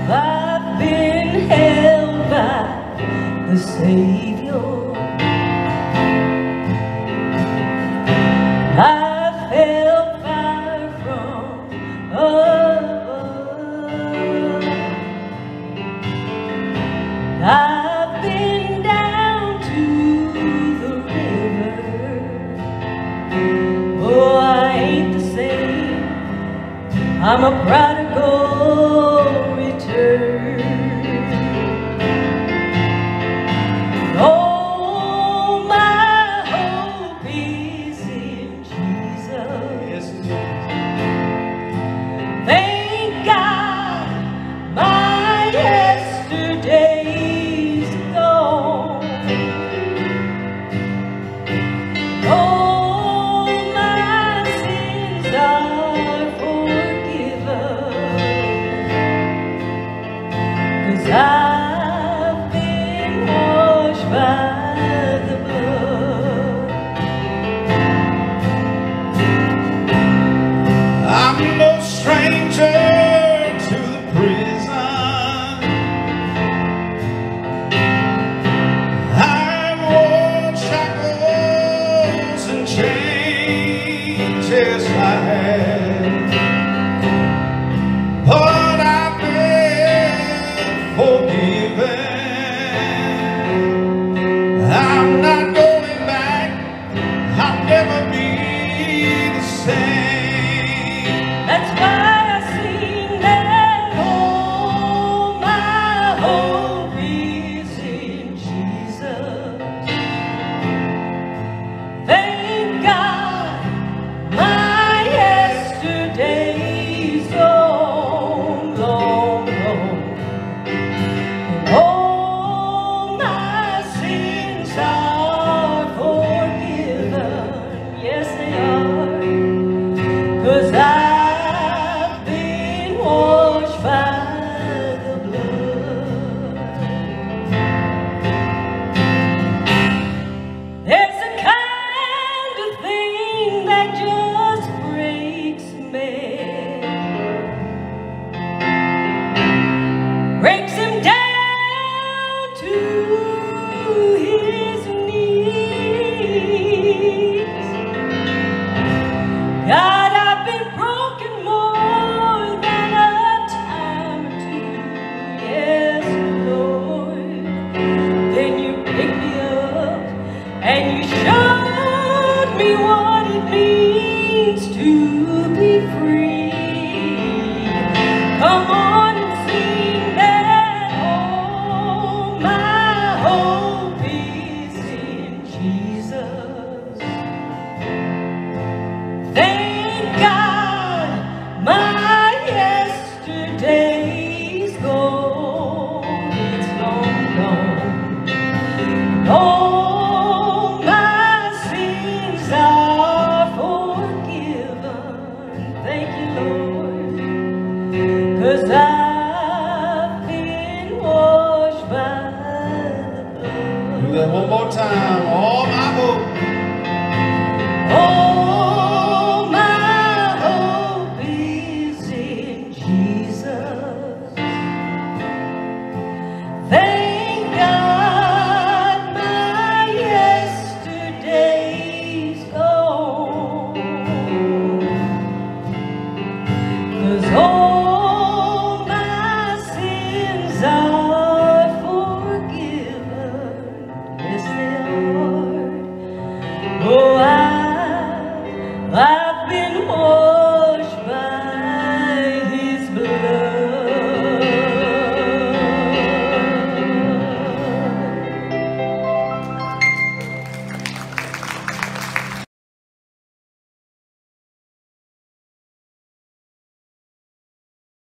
I've been held by the Savior. I felt fire from above. I've been down to the river. Oh, I ain't the same. I'm a prodigal return. Oh, my hope is in Jesus. Thank God my yesterday's gone. Oh, my sins are forgiven, 'cause I've been washed by the blood. I'm no stranger to the prison. I've worn shackles and chains, yes I have. But I've been forgiven. I'm not going back. I'll never be the same. That's why I sing that. Oh, my hope is in Jesus. Thank God my yesterday's gone, long gone. And all my sins are forgiven. Yes, they are. 'Cause I've been washed by the blood. There's a kind of thing that just breaks me, breaks him down to his knees. God, I've been broken more than a time or two. Yes, Lord. Then you picked me up and you showed me what it means to be free. Come on and sing that. Oh, my hope is in Jesus. Thank God my yesterday's gone. It's long gone. All my sins are forgiven. Thank you, Lord. 'Cause I've been washed by the blood. Do that one more time.